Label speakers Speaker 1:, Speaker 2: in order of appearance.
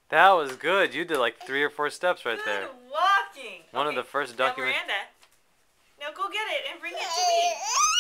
Speaker 1: That was good. You did like 3 or 4 steps right
Speaker 2: Good
Speaker 1: there.
Speaker 2: walking.
Speaker 1: One of the first documents.
Speaker 2: Now, Miranda. Now go get it and bring it to me.